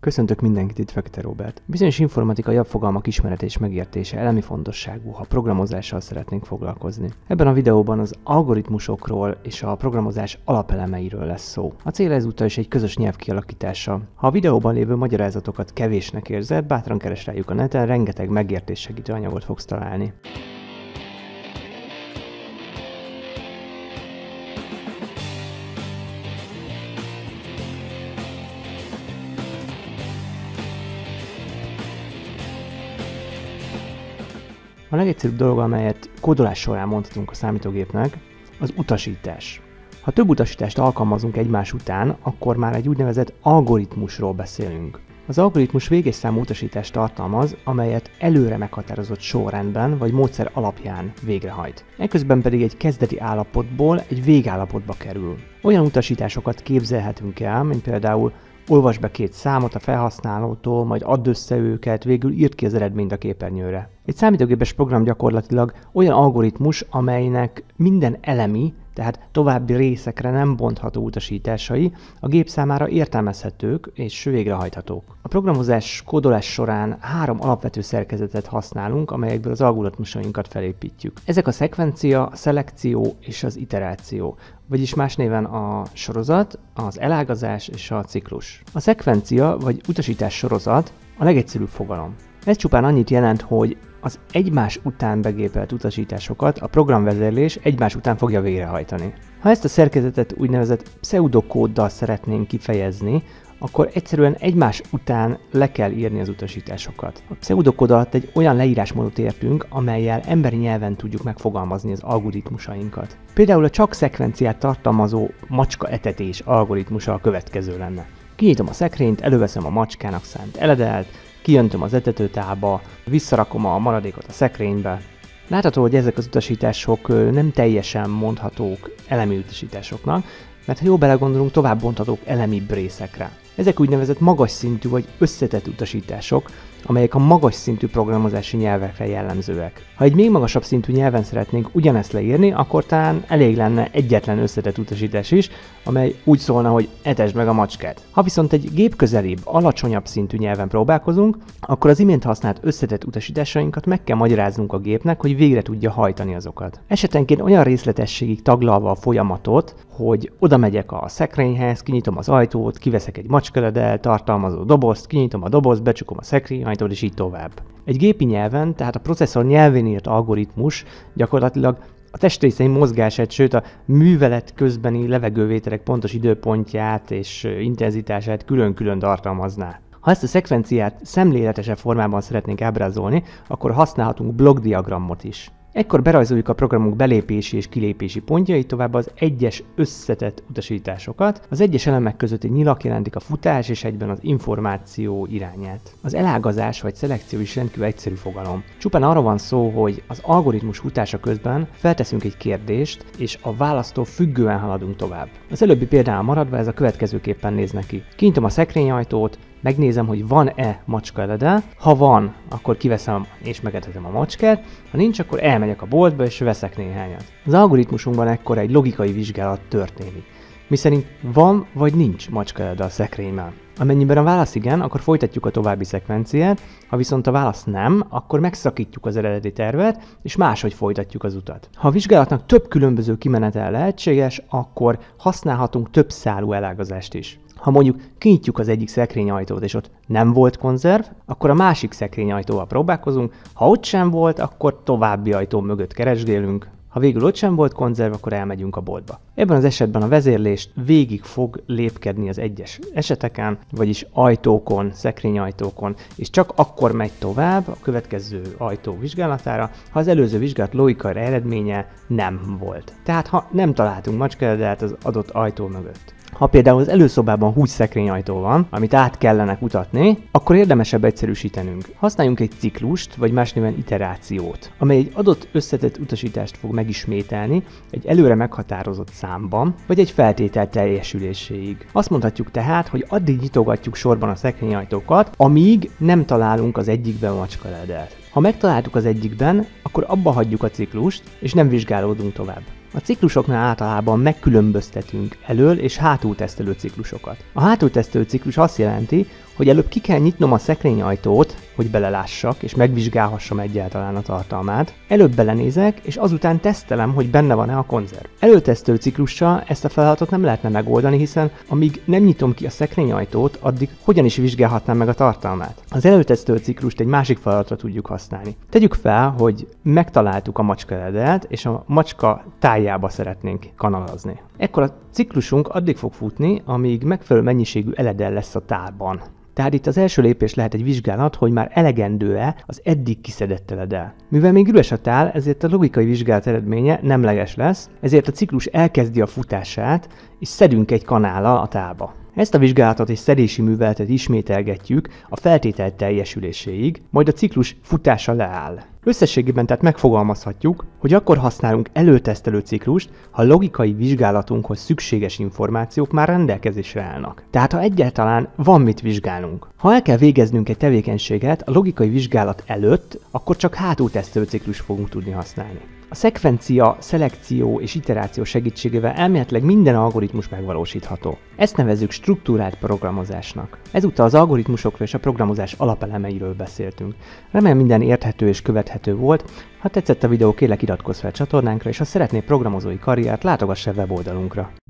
Köszöntök mindenkit, itt Fekete Róbert. Bizonyos informatikai alapfogalmak ismerete és megértése elemi fontosságú, ha programozással szeretnénk foglalkozni. Ebben a videóban az algoritmusokról és a programozás alapelemeiről lesz szó. A cél ezúttal is egy közös nyelv kialakítása. Ha a videóban lévő magyarázatokat kevésnek érzed, bátran keresd rájuk a neten, rengeteg megértés segítő anyagot fogsz találni. A legegyszerűbb dolog, amelyet kódolás során mondhatunk a számítógépnek, az utasítás. Ha több utasítást alkalmazunk egymás után, akkor már egy úgynevezett algoritmusról beszélünk. Az algoritmus véges számú utasítást tartalmaz, amelyet előre meghatározott sorrendben vagy módszer alapján végrehajt. Ekközben pedig egy kezdeti állapotból egy végállapotba kerül. Olyan utasításokat képzelhetünk el, mint például olvasd be két számot a felhasználótól, majd add össze őket, végül írd ki az eredményt a képernyőre. Egy számítógépes program gyakorlatilag olyan algoritmus, amelynek minden elemi, tehát további részekre nem bontható utasításai a gép számára értelmezhetők és végrehajthatók. A programozás kódolás során 3 alapvető szerkezetet használunk, amelyekből az algoritmusainkat felépítjük. Ezek a szekvencia, a szelekció és az iteráció, vagyis más néven a sorozat, az elágazás és a ciklus. A szekvencia vagy utasítás sorozat a legegyszerűbb fogalom. Ez csupán annyit jelent, hogy az egymás után begépelt utasításokat a programvezérlés egymás után fogja végrehajtani. Ha ezt a szerkezetet úgynevezett pseudokóddal szeretnénk kifejezni, akkor egyszerűen egymás után le kell írni az utasításokat. A pseudokód alatt egy olyan leírásmódot értünk, amellyel emberi nyelven tudjuk megfogalmazni az algoritmusainkat. Például a csak szekvenciát tartalmazó macska etetés algoritmusa a következő lenne. Kinyitom a szekrényt, előveszem a macskának szánt eledelt, kijöntöm az etetőtálba, visszarakom a maradékot a szekrénybe. Látható, hogy ezek az utasítások nem teljesen mondhatók elemi utasításoknak, mert ha jól belegondolunk, tovább bonthatók elemibb részekre. Ezek úgynevezett magas szintű vagy összetett utasítások, amelyek a magas szintű programozási nyelvekre jellemzőek. Ha egy még magasabb szintű nyelven szeretnénk ugyanezt leírni, akkor talán elég lenne egyetlen összetett utasítás is, amely úgy szólna, hogy etesd meg a macskát. Ha viszont egy gépközelibb, alacsonyabb szintű nyelven próbálkozunk, akkor az imént használt összetett utasításainkat meg kell magyaráznunk a gépnek, hogy végre tudja hajtani azokat. Esetenként olyan részletességig taglalva a folyamatot, hogy oda megyek a szekrényhez, kinyitom az ajtót, kiveszek egy macskaledelt tartalmazó dobozt, kinyitom a dobozt, becsukom a szekrényajtót, és így tovább. Egy gépi nyelven, tehát a processzor nyelvén írt algoritmus gyakorlatilag a testrészeim mozgását, sőt a művelet közbeni levegővételek pontos időpontját és intenzitását külön-külön tartalmazná. Ha ezt a szekvenciát szemléletesebb formában szeretnénk ábrázolni, akkor használhatunk blokkdiagramot is. Ekkor berajzoljuk a programunk belépési és kilépési pontjait, tovább az egyes összetett utasításokat. Az egyes elemek közötti nyilak jelentik a futás és egyben az információ irányát. Az elágazás vagy szelekció is rendkívül egyszerű fogalom. Csupán arra van szó, hogy az algoritmus futása közben felteszünk egy kérdést, és a választól függően haladunk tovább. Az előbbi példánál maradva ez a következőképpen néz neki. Kinyitom a szekrényajtót, megnézem, hogy van-e macska eledel. Ha van, akkor kiveszem és megetetem a macskát, ha nincs, akkor elmegyek a boltba és veszek néhányat. Az algoritmusunkban ekkor egy logikai vizsgálat történik, miszerint van vagy nincs macska eledel a szekrényben. Amennyiben a válasz igen, akkor folytatjuk a további szekvenciát, ha viszont a válasz nem, akkor megszakítjuk az eredeti tervet, és máshogy folytatjuk az utat. Ha a vizsgálatnak több különböző kimenetel lehetséges, akkor használhatunk több szálú elágazást is. Ha mondjuk kinyitjuk az egyik szekrényajtót, és ott nem volt konzerv, akkor a másik szekrényajtóval próbálkozunk, ha ott sem volt, akkor további ajtó mögött keresgélünk, ha végül ott sem volt konzerv, akkor elmegyünk a boltba. Ebben az esetben a vezérlést végig fog lépkedni az egyes eseteken, vagyis ajtókon, szekrényajtókon, és csak akkor megy tovább a következő ajtó vizsgálatára, ha az előző vizsgálat logikai eredménye nem volt. Tehát ha nem találtunk macskaeledelt az adott ajtó mögött. Ha például az előszobában 20 szekrényajtó van, amit át kellene kutatni, akkor érdemesebb egyszerűsítenünk. Használjunk egy ciklust, vagy más néven iterációt, amely egy adott összetett utasítást fog megismételni egy előre meghatározott számban, vagy egy feltétel teljesüléséig. Azt mondhatjuk tehát, hogy addig nyitogatjuk sorban a szekrényajtókat, amíg nem találunk az egyikben macskaeledelt. Ha megtaláltuk az egyikben, akkor abba hagyjuk a ciklust, és nem vizsgálódunk tovább. A ciklusoknál általában megkülönböztetünk elől és hátul tesztelő ciklusokat. A hátul tesztelő ciklus azt jelenti, hogy előbb ki kell nyitnom a szekrényajtót, hogy belelássak és megvizsgálhassam egyáltalán a tartalmát. Előbb belenézek, és azután tesztelem, hogy benne van-e a konzerv. Előtesztelő ciklussal ezt a feladatot nem lehetne megoldani, hiszen amíg nem nyitom ki a szekrényajtót, addig hogyan is vizsgálhatnám meg a tartalmát. Az előtesztelő ciklust egy másik feladatra tudjuk használni. Tegyük fel, hogy megtaláltuk a macska eledelt, és a macska tájjába szeretnénk kanalazni. Ekkor a ciklusunk addig fog futni, amíg megfelelő mennyiségű eledel lesz a tálban. Tehát itt az első lépés lehet egy vizsgálat, hogy már elegendő-e az eddig kiszedett eledel. Mivel még üres a tál, ezért a logikai vizsgálat eredménye nemleges lesz, ezért a ciklus elkezdi a futását, és szedünk egy kanállal a tálba. Ezt a vizsgálatot és szedési műveletet ismételgetjük a feltétel teljesüléséig, majd a ciklus futása leáll. Összességében tehát megfogalmazhatjuk, hogy akkor használunk előtesztelő ciklust, ha logikai vizsgálatunkhoz szükséges információk már rendelkezésre állnak. Tehát ha egyáltalán van mit vizsgálnunk. Ha el kell végeznünk egy tevékenységet a logikai vizsgálat előtt, akkor csak hátultesztelő ciklust fogunk tudni használni. A szekvencia, szelekció és iteráció segítségével elméletileg minden algoritmus megvalósítható. Ezt nevezzük struktúrált programozásnak. Ezúttal az algoritmusokról és a programozás alapelemeiről beszéltünk. Remélem minden érthető és követhető volt. Ha tetszett a videó, kérlek iratkozz fel a csatornánkra, és ha szeretnél programozói karriert, látogass el weboldalunkra.